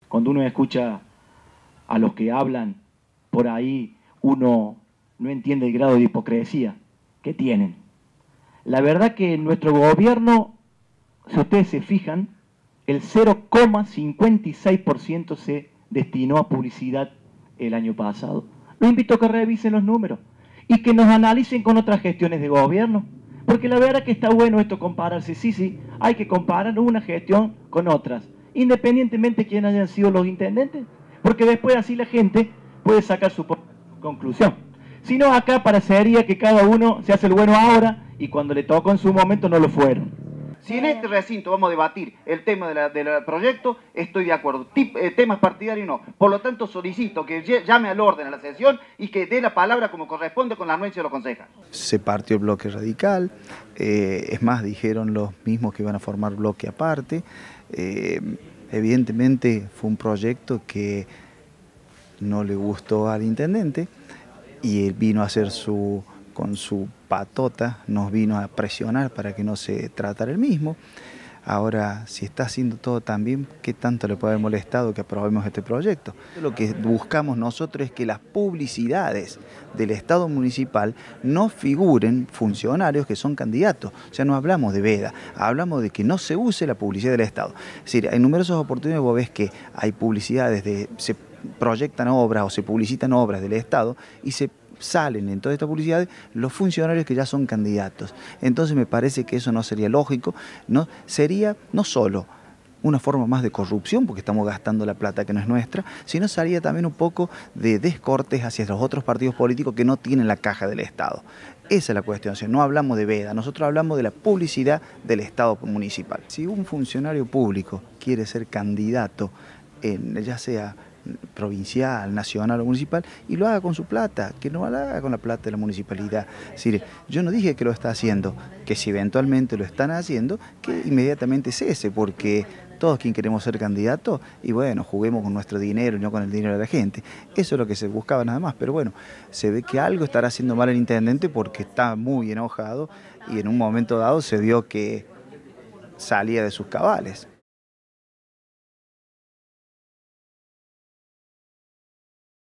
Cuando uno escucha a los que hablan por ahí, uno no entiende el grado de hipocresía que tienen. La verdad que en nuestro gobierno, si ustedes se fijan, el 0,56% se destinó a publicidad el año pasado. Los invito a que revisen los números y que nos analicen con otras gestiones de gobierno. Porque la verdad que está bueno esto compararse. Sí, hay que comparar una gestión con otras, independientemente de quién hayan sido los intendentes. Porque después así la gente puede sacar su conclusión. Si no, acá parecería que cada uno se hace el bueno ahora y cuando le tocó en su momento no lo fueron. Si en este recinto vamos a debatir el tema del proyecto, estoy de acuerdo. Temas partidarios no. Por lo tanto, solicito que llame al orden a la sesión y que dé la palabra como corresponde con la anuencia de los concejales. Se partió el bloque radical, es más, dijeron los mismos que iban a formar bloque aparte. Evidentemente fue un proyecto que no le gustó al intendente y él vino a hacer con su patota, nos vino a presionar para que no se tratara el mismo. Ahora, si está haciendo todo tan bien, ¿qué tanto le puede haber molestado que aprobemos este proyecto? Lo que buscamos nosotros es que las publicidades del Estado municipal no figuren funcionarios que son candidatos. O sea, no hablamos de veda, hablamos de que no se use la publicidad del Estado. Es decir, en numerosas oportunidades vos ves que hay publicidades, se proyectan obras o se publicitan obras del Estado y salen en toda esta publicidad los funcionarios que ya son candidatos. Entonces me parece que eso no sería lógico, no sería no solo una forma más de corrupción, porque estamos gastando la plata que no es nuestra, sino sería también un poco de descortes hacia los otros partidos políticos que no tienen la caja del Estado. Esa es la cuestión, o sea, no hablamos de veda, nosotros hablamos de la publicidad del Estado municipal. Si un funcionario público quiere ser candidato, ya sea provincial, nacional o municipal, y lo haga con su plata, que no lo haga con la plata de la municipalidad. Es decir, yo no dije que lo está haciendo, que si eventualmente lo están haciendo, que inmediatamente cese, porque todos quien queremos ser candidatos, y bueno, juguemos con nuestro dinero y no con el dinero de la gente. Eso es lo que se buscaba nada más, pero bueno, se ve que algo estará haciendo mal el intendente porque está muy enojado y en un momento dado se vio que salía de sus cabales.